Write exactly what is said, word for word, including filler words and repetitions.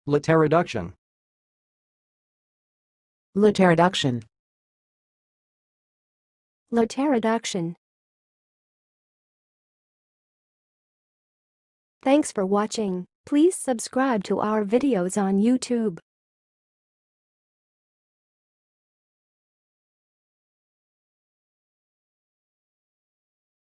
lateroduction, lateroduction, lateroduction. Thanks for watching. Please subscribe to our videos on YouTube.